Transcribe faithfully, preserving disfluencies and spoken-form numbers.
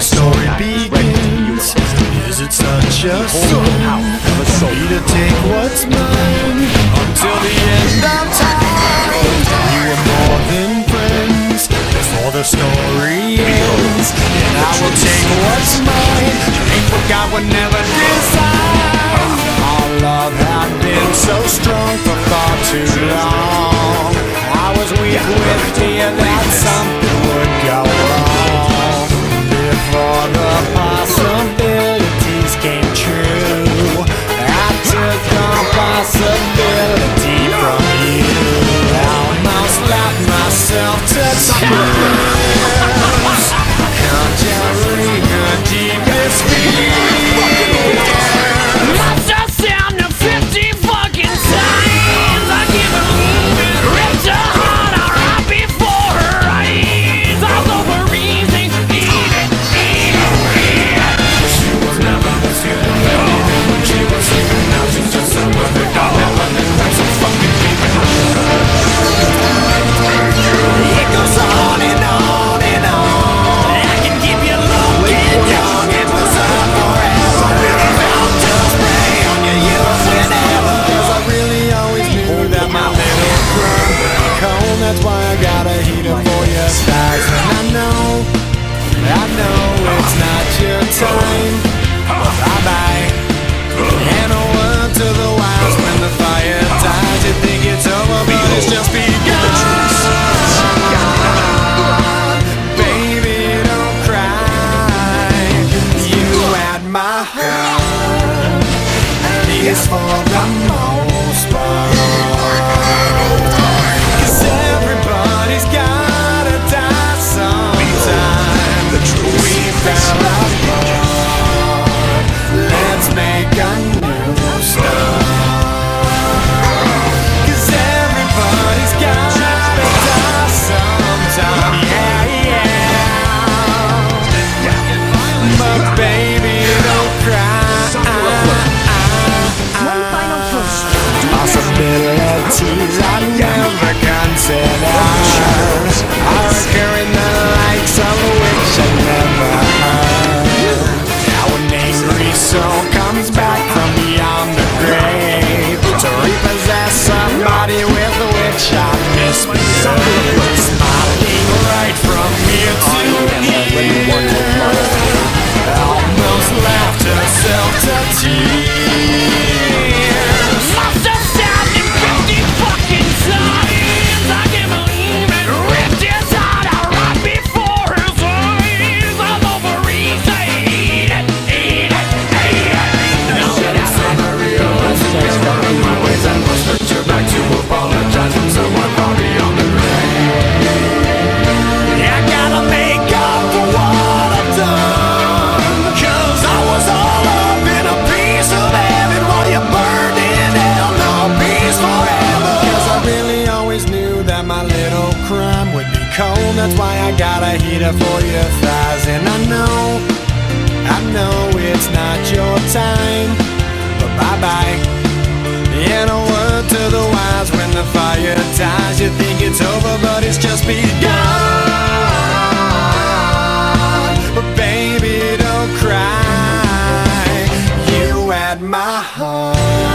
story begins. Is it such a sin for me to take what's mine until the end of time? We were more than friends before the story ends, and I will take what's mine. Ain't forgot what never designed. Our love had been so strong for far too long. I was weak with fear that something would go wrong before the possibilities came true. I took on possibility from you. I almost left myself to tears. Conjuring a deepest fear. Must have sound of fifty fucking times. I can't believe it. Ripped her heart out right before her eyes. I was overreasoning. Eat it, eat it, eat it. She was never this good and baby. When she was sleeping, now she's just so perfect. I'll never let her so fucking deep. It goes on and on and on. I can keep you looking young. It was on forever. I'll just spray on your youth whenever. Cause I really always knew that my little crumb would be cold. That's why I got a heater for your thighs. And I know, I know it's not your time. But bye-bye. And a word to the wise when the fire dies. You think it's over, but it's just begun. Baby, don't cry. You had my heart, at least for the most part. Cause everybody's gotta die sometime. We fell apart. Let's make a new start. Cause everybody's gotta die sometime. Yeah, yeah. But baby, don't cry. Possibilities I never considered are occurring the likes of which I never heard. Now an angry soul comes back from beyond the grave to repossess somebody with which I misbehaved. Smiling right from ear to ear, almost laughed herself to tears. Must have sounded fifty fucking times. I can't believe it. Ripped his heart out right before his eyes. I'm overreasoning. Eat it, eat it, eat it. No, that's not a real lesson. My ways and must hurt your back to apologize from someone far beyond the grave. I gotta make up for what I've done. Cause I was all up in a piece of heaven while you burned in hell. No peace forever. Cause I really always knew that my little crime would be cold. That's why I got a heater for your thighs. And I know, I know it's not your time. But bye-bye. And a word to the wise when the fire dies. You think it's over, but it's just begun. But baby, don't cry. You had my heart.